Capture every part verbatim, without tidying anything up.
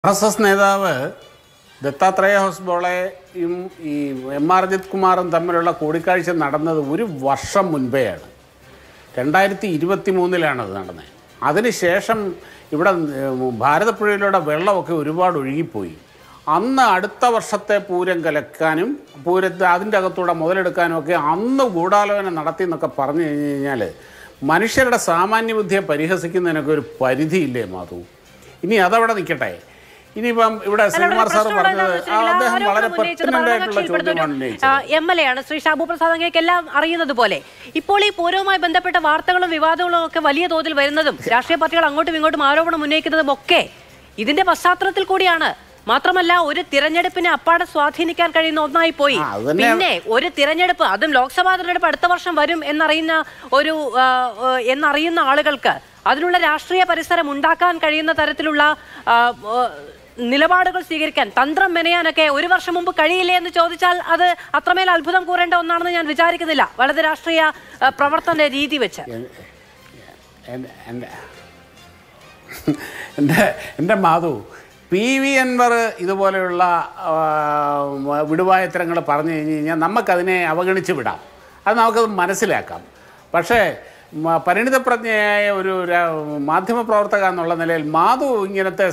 R S S നേതാവ് ദത്താത്രേയ ഹോസ്ബോളെയും ഈ M R Ajith കുമാറും തമ്മിലുള്ള കൂടിക്കാഴ്ച നടന്നത് ഒരു വർഷം മുൻപെയാണ്. രണ്ടായിരത്തി ഇരുപത്തി മൂന്നിലാണത് നടന്നത്. അതിനുശേഷം ഇവിടെ ഭാരതപ്പുഴയിലൂടെ വെള്ളമൊക്കെ ഒരുപാട് ഒഴുകിപ്പോയി. അന്ന് അടുത്ത വർഷത്തെ പൂരം കലക്കാനും പൂരത്തെ അതിൻ്റെ അകത്തൂടെ മുതലെടുക്കാനും ഒക്കെ അന്ന് ഗൂഢാലോചന നടത്തി എന്നൊക്കെ പറഞ്ഞു കഴിഞ്ഞ് കഴിഞ്ഞാൽ മനുഷ്യരുടെ സാമാന്യ ബുദ്ധിയെ പരിഹസിക്കുന്നതിനൊക്കെ ഒരു പരിധിയില്ലേ മാധു? ഇനി അതവിടെ നിൽക്കട്ടെ. ഇനിയിപ്പം ഇവിടെ ശ്രീകുമാർ സാർ പറഞ്ഞത് അദ്ദേഹം വളരെ പെർട്ടിനന്റ് ആയിട്ടുള്ള ചോദ്യമാണ് ഉന്നയിച്ചത്. എം എൽ എ ആണ് ശ്രീ ഷാബു പ്രസാദ്. അങ്ങേക്കെല്ലാം അറിയുന്നത് പോലെ ഇപ്പോൾ ഈ പൂരവുമായി ബന്ധപ്പെട്ട വാർത്തകളും വിവാദങ്ങളും ഒക്കെ വലിയ തോതിൽ വരുന്നതും രാഷ്ട്രീയ പാർട്ടികൾ അങ്ങോട്ടും ഇങ്ങോട്ടും ആരോപണം ഉന്നയിക്കുന്നതും ഒക്കെ ഇതിന്റെ പശ്ചാത്തലത്തിൽ കൂടിയാണ്. മാത്രമല്ല, ഒരു തിരഞ്ഞെടുപ്പിനെ അപ്പാടെ സ്വാധീനിക്കാൻ കഴിയുന്ന ഒന്നായി പോയി. പിന്നെ ഒരു തിരഞ്ഞെടുപ്പ്, അതും ലോക്സഭാ തിരഞ്ഞെടുപ്പ് അടുത്ത വർഷം വരും എന്നറിയുന്ന ഒരു എന്നറിയുന്ന ആളുകൾക്ക് അതിനുള്ള രാഷ്ട്രീയ പരിസരം ഉണ്ടാക്കാൻ കഴിയുന്ന തരത്തിലുള്ള നിലപാടുകൾ സ്വീകരിക്കാൻ, തന്ത്രം മെനയാനൊക്കെ ഒരു വർഷം മുമ്പ് കഴിയില്ലേ എന്ന് ചോദിച്ചാൽ അത് അത്രമേൽ അത്ഭുതം കൂറേണ്ട ഒന്നാണെന്ന് ഞാൻ വിചാരിക്കുന്നില്ല. വളരെ രാഷ്ട്രീയ പ്രവർത്തന രീതി വെച്ച് എൻ്റെ എൻ്റെ മാധു, പി വി അൻവർ ഇതുപോലെയുള്ള വിടുവായത്തരങ്ങൾ പറഞ്ഞു കഴിഞ്ഞ് കഴിഞ്ഞാൽ നമുക്കതിനെ അവഗണിച്ച് വിടാം, അത് നമുക്കത് മനസ്സിലാക്കാം. പക്ഷേ പരിണിതപ്രജ്ഞയായ ഒരു മാധ്യമപ്രവർത്തക എന്നുള്ള നിലയിൽ മാധു ഇങ്ങനത്തെ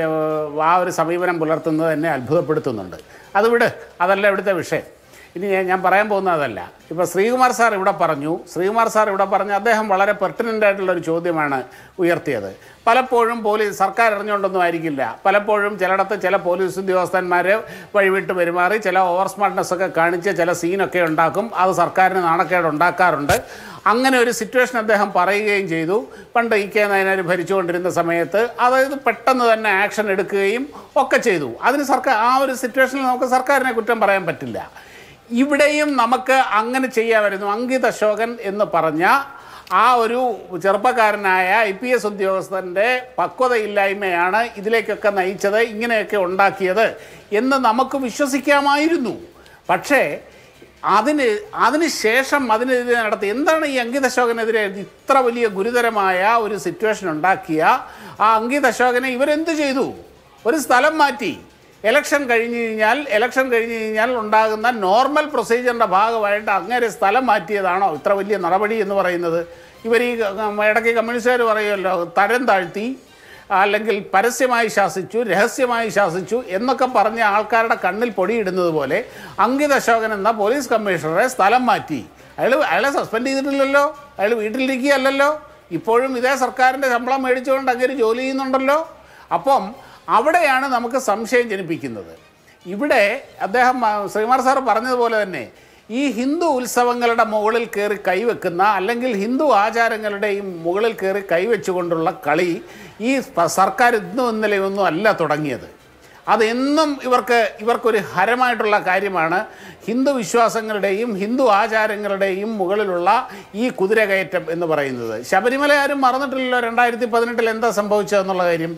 ആ ഒരു സമീപനം പുലർത്തുന്നത് എന്നെ അത്ഭുതപ്പെടുത്തുന്നുണ്ട്. അത് വിട്, അതല്ല ഇവിടുത്തെ വിഷയം. ഇനി ഞാൻ പറയാൻ പോകുന്നത് അതല്ല. ഇപ്പോൾ ശ്രീകുമാർ സാർ ഇവിടെ പറഞ്ഞു ശ്രീകുമാർ സാർ ഇവിടെ പറഞ്ഞു അദ്ദേഹം വളരെ പെർട്ടിനൻ്റ് ആയിട്ടുള്ളൊരു ചോദ്യമാണ് ഉയർത്തിയത്. പലപ്പോഴും പോലീസ് സർക്കാർ അറിഞ്ഞുകൊണ്ടൊന്നും ആയിരിക്കില്ല. പലപ്പോഴും ചിലയിടത്ത് ചില പോലീസ് ഉദ്യോഗസ്ഥന്മാർ വഴിവിട്ട് പെരുമാറി ചില ഓവർ സ്മാർട്ട്നെസ് ഒക്കെ കാണിച്ച് ചില സീനൊക്കെ ഉണ്ടാക്കും. അത് സർക്കാരിന് നാണക്കേട് ഉണ്ടാക്കാറുണ്ട്. അങ്ങനെ ഒരു സിറ്റുവേഷൻ അദ്ദേഹം പറയുകയും ചെയ്തു. പണ്ട് ഇ കെ നയനാർ ഭരിച്ചുകൊണ്ടിരുന്ന സമയത്ത് അതായത് പെട്ടെന്ന് തന്നെ ആക്ഷൻ എടുക്കുകയും ഒക്കെ ചെയ്തു. അതിന് സർക്കാർ ആ ഒരു സിറ്റുവേഷനിൽ നമുക്ക് സർക്കാരിനെ കുറ്റം പറയാൻ പറ്റില്ല. ഇവിടെയും നമുക്ക് അങ്ങനെ ചെയ്യാമായിരുന്നു. അങ്കിത് അശോകൻ എന്ന് പറഞ്ഞ ആ ഒരു ചെറുപ്പക്കാരനായ ഐ പി എസ് ഉദ്യോഗസ്ഥൻ്റെ പക്വതയില്ലായ്മയാണ് ഇതിലേക്കൊക്കെ നയിച്ചത്, ഇങ്ങനെയൊക്കെ ഉണ്ടാക്കിയത് എന്ന് നമുക്ക് വിശ്വസിക്കാമായിരുന്നു. പക്ഷേ അതിന് അതിന് ശേഷം അതിനെതിരെ നടത്തി എന്താണ് ഈ അങ്കിത് അശോകനെതിരെ ഇത്ര വലിയ ഗുരുതരമായ ഒരു സിറ്റുവേഷൻ ഉണ്ടാക്കിയ ആ അങ്കിത് അശോകനെ ഇവരെന്ത് ചെയ്തു? ഒരു സ്ഥലം മാറ്റി. ഇലക്ഷൻ കഴിഞ്ഞ് കഴിഞ്ഞാൽ ഇലക്ഷൻ കഴിഞ്ഞ് കഴിഞ്ഞാൽ ഉണ്ടാകുന്ന നോർമൽ പ്രൊസീജിയറിൻ്റെ ഭാഗമായിട്ട് അങ്ങനെ സ്ഥലം മാറ്റിയതാണോ ഇത്ര വലിയ നടപടി എന്ന് പറയുന്നത്? ഇവർ ഈ ഇടയ്ക്ക് കമ്മ്യൂണിസ്റ്റുകാർ പറയുമല്ലോ, തരം താഴ്ത്തി അല്ലെങ്കിൽ പരസ്യമായി ശാസിച്ചു, രഹസ്യമായി ശാസിച്ചു എന്നൊക്കെ പറഞ്ഞ ആൾക്കാരുടെ കണ്ണിൽ പൊടിയിടുന്നത് പോലെ അങ്കിത് അശോകൻ എന്ന പോലീസ് കമ്മീഷണറെ സ്ഥലം മാറ്റി. അയാൾ അയാളെ സസ്പെൻഡ് ചെയ്തിട്ടില്ലല്ലോ, അയാൾ വീട്ടിലിരിക്കുകയല്ലല്ലോ, ഇപ്പോഴും ഇതേ സർക്കാരിൻ്റെ ശമ്പളം മേടിച്ചുകൊണ്ട് അങ്ങനെ ജോലി ചെയ്യുന്നുണ്ടല്ലോ. അപ്പം അവിടെയാണ് നമുക്ക് സംശയം ജനിപ്പിക്കുന്നത്. ഇവിടെ അദ്ദേഹം ശ്രീകുമാർ സാർ പറഞ്ഞതുപോലെ തന്നെ ഈ ഹിന്ദു ഉത്സവങ്ങളുടെ മുകളിൽ കയറി കൈവെക്കുന്ന അല്ലെങ്കിൽ ഹിന്ദു ആചാരങ്ങളുടെയും മുകളിൽ കയറി കൈവച്ചുകൊണ്ടുള്ള കളി ഈ സർക്കാർ ഇന്നും ഇന്നലെയൊന്നും അല്ല തുടങ്ങിയത്. അതെന്നും ഇവർക്ക് ഇവർക്കൊരു ഹരമായിട്ടുള്ള കാര്യമാണ്. ഹിന്ദു വിശ്വാസങ്ങളുടെയും ഹിന്ദു ആചാരങ്ങളുടെയും മുകളിലുള്ള ഈ കുതിരകയറ്റം എന്ന് പറയുന്നത്. ശബരിമല ആരും മറന്നിട്ടില്ലല്ലോ രണ്ടായിരത്തി പതിനെട്ടിൽ എന്താ സംഭവിച്ചതെന്നുള്ള കാര്യം.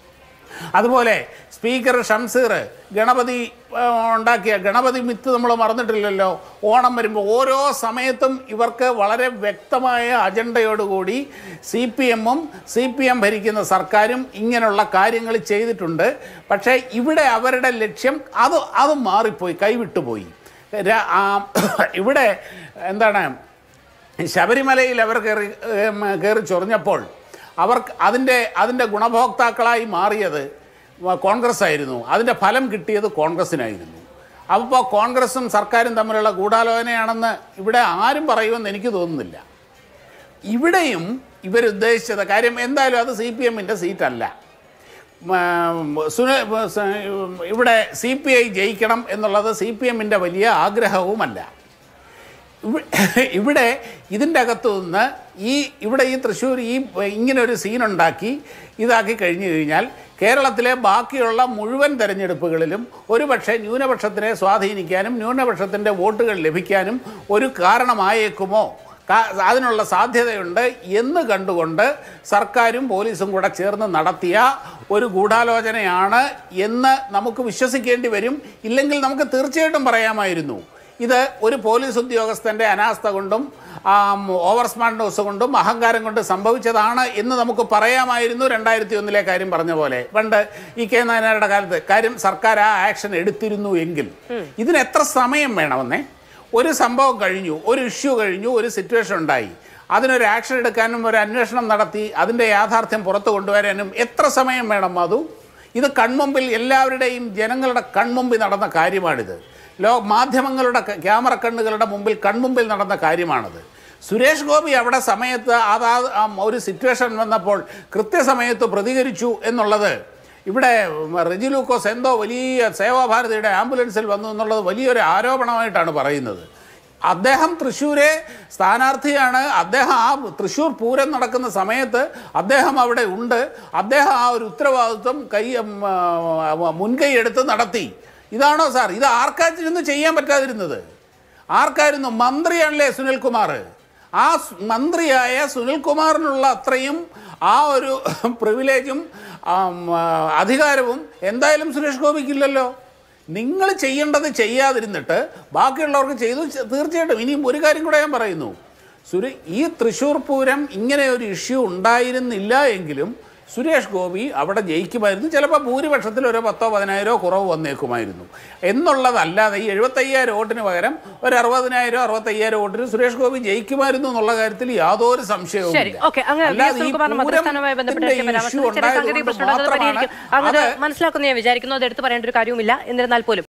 അതുപോലെ സ്പീക്കർ ഷംസീർ ഗണപതി ഉണ്ടാക്കിയ ഗണപതി മിത്ത് നമ്മൾ മറന്നിട്ടില്ലല്ലോ. ഓണം വരുമ്പോൾ ഓരോ സമയത്തും ഇവർക്ക് വളരെ വ്യക്തമായ അജണ്ടയോടുകൂടി സി പി എമ്മും സി പി എം ഭരിക്കുന്ന സർക്കാരും ഇങ്ങനെയുള്ള കാര്യങ്ങൾ ചെയ്തിട്ടുണ്ട്. പക്ഷേ ഇവിടെ അവരുടെ ലക്ഷ്യം അത് അത് മാറിപ്പോയി, കൈവിട്ടുപോയി. ഇവിടെ എന്താണ്, ശബരിമലയിൽ അവർ കയറി കയറി ചൊറിഞ്ഞപ്പോൾ അവർക്ക് അതിൻ്റെ അതിൻ്റെ ഗുണഭോക്താക്കളായി മാറിയത് കോൺഗ്രസ് ആയിരുന്നു. അതിൻ്റെ ഫലം കിട്ടിയത് കോൺഗ്രസ്സിനായിരുന്നു. അപ്പോൾ കോൺഗ്രസും സർക്കാരും തമ്മിലുള്ള ഗൂഢാലോചനയാണെന്ന് ഇവിടെ ആരും പറയുമെന്ന് എനിക്ക് തോന്നുന്നില്ല. ഇവിടെയും ഇവരുദ്ദേശിച്ചത് കാര്യം എന്തായാലും അത് സി പി എമ്മിൻ്റെ സീറ്റല്ല. ഇവിടെ സി പി ഐ ജയിക്കണം എന്നുള്ളത് സി പി എമ്മിൻ്റെ വലിയ ആഗ്രഹവുമല്ല. ഇവിടെ ഇതിൻ്റെ അകത്തു നിന്ന് ഈ ഇവിടെ ഈ തൃശ്ശൂർ ഈ ഇങ്ങനൊരു സീനുണ്ടാക്കി ഇതാക്കി കഴിഞ്ഞു കഴിഞ്ഞാൽ കേരളത്തിലെ ബാക്കിയുള്ള മുഴുവൻ തെരഞ്ഞെടുപ്പുകളിലും ഒരുപക്ഷെ ന്യൂനപക്ഷത്തിനെ സ്വാധീനിക്കാനും ന്യൂനപക്ഷത്തിൻ്റെ വോട്ടുകൾ ലഭിക്കാനും ഒരു കാരണമായേക്കുമോ, അതിനുള്ള സാധ്യതയുണ്ട് എന്ന് കണ്ടുകൊണ്ട് സർക്കാരും പോലീസും കൂടെ ചേർന്ന് നടത്തിയ ഒരു ഗൂഢാലോചനയാണ് എന്ന് നമുക്ക് വിശ്വസിക്കേണ്ടി വരും. ഇല്ലെങ്കിൽ നമുക്ക് തീർച്ചയായിട്ടും പറയാമായിരുന്നു ഇത് ഒരു പോലീസ് ഉദ്യോഗസ്ഥൻ്റെ അനാസ്ഥ കൊണ്ടും ഓവർ സ്മാർട്ട്നെസ് കൊണ്ടും അഹങ്കാരം കൊണ്ട് സംഭവിച്ചതാണ് എന്ന് നമുക്ക് പറയാമായിരുന്നു. രണ്ടായിരത്തി ഒന്നിലെ കാര്യം പറഞ്ഞ പോലെ പണ്ട് ഈ കെ നായനാരുടെ കാലത്ത് കാര്യം സർക്കാർ ആ ആക്ഷൻ എടുത്തിരുന്നു എങ്കിൽ ഇതിന് എത്ര സമയം വേണമെന്നേ? ഒരു സംഭവം കഴിഞ്ഞു, ഒരു ഇഷ്യൂ കഴിഞ്ഞു, ഒരു സിറ്റുവേഷൻ ഉണ്ടായി, അതിനൊരു ആക്ഷൻ എടുക്കാനും ഒരു അന്വേഷണം നടത്തി അതിൻ്റെ യാഥാർത്ഥ്യം പുറത്തു കൊണ്ടുവരാനും എത്ര സമയം വേണം? അതു ഇത് കൺമുമ്പിൽ എല്ലാവരുടെയും ജനങ്ങളുടെ കൺമുമ്പിൽ നടന്ന കാര്യമാണിത്. ലോ മാധ്യമങ്ങളുടെ ക്യാമറ കണ്ണുകളുടെ മുമ്പിൽ കൺമുമ്പിൽ നടന്ന കാര്യമാണത്. സുരേഷ് ഗോപി അവിടെ സമയത്ത് അതാ ഒരു സിറ്റുവേഷൻ വന്നപ്പോൾ കൃത്യസമയത്ത് പ്രതികരിച്ചു എന്നുള്ളത് ഇവിടെ റെജി ലൂക്കോസ് എന്തോ വലിയ സേവാഭാരതിയുടെ ആംബുലൻസിൽ വന്നു എന്നുള്ളത് വലിയൊരു ആരോപണമായിട്ടാണ് പറയുന്നത്. അദ്ദേഹം തൃശ്ശൂരെ സ്ഥാനാർത്ഥിയാണ്. അദ്ദേഹം ആ തൃശ്ശൂർ പൂരം നടക്കുന്ന സമയത്ത് അദ്ദേഹം അവിടെ ഉണ്ട്. അദ്ദേഹം ആ ഒരു ഉത്തരവാദിത്വം കൈ മുൻകൈ എടുത്ത് നടത്തി. ഇതാണോ സാർ? ഇത് ആർക്കായിരുന്നു ചെയ്യാൻ പറ്റാതിരുന്നത്? ആർക്കായിരുന്നു? മന്ത്രിയാണല്ലേ സുനിൽകുമാർ. ആ മന്ത്രിയായ സുനിൽകുമാറിനുള്ള അത്രയും ആ ഒരു പ്രിവിലേജും അധികാരവും എന്തായാലും സുരേഷ് ഗോപിക്കില്ലല്ലോ. നിങ്ങൾ ചെയ്യേണ്ടത് ചെയ്യാതിരുന്നിട്ട് ബാക്കിയുള്ളവർക്ക് ചെയ്തു. തീർച്ചയായിട്ടും ഇനിയും ഒരു കാര്യം കൂടെ ഞാൻ പറയുന്നു. സുരേ ഈ തൃശ്ശൂർ പൂരം ഇങ്ങനെ ഒരു ഇഷ്യൂ ഉണ്ടായിരുന്നില്ല എങ്കിലും സുരേഷ് ഗോപി അവിടെ ജയിക്കുമായിരുന്നു. ചിലപ്പോൾ ഭൂരിപക്ഷത്തിൽ ഒരു പത്തോ പതിനായിരോ കുറവ് വന്നേക്കുമായിരുന്നു എന്നുള്ളതല്ലാതെ ഈ എഴുപത്തയ്യായിരം വോട്ടിന് പകരം ഒരു അറുപതിനായിരം അറുപത്തയ്യായിരം വോട്ടിന് സുരേഷ് ഗോപി ജയിക്കുമായിരുന്നു എന്നുള്ള കാര്യത്തിൽ യാതൊരു സംശയവും മനസ്സിലാക്കുന്ന ഞാൻ വിചാരിക്കുന്നു. അത് എടുത്തു പറയേണ്ട ഒരു കാര്യവുമില്ല. എന്നിരുന്നാൽ പോലും